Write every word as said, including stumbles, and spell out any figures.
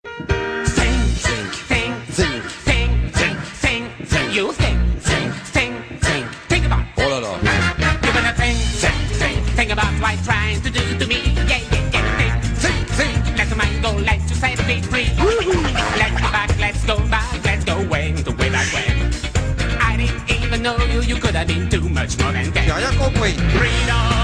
Think, think, think, think, think, think, think, think. You think, think, think, think, think about. Oh là là. You're gonna think, think, think, think about what it's trying to do to me. Yeah, yeah, yeah. Think, think, think. Let the mind go, let you set the beat free. Let's go back, let's go back, let's go way, the way back when. I didn't even know you, you could have been too much more than that. J'ai rien compris. Freedom.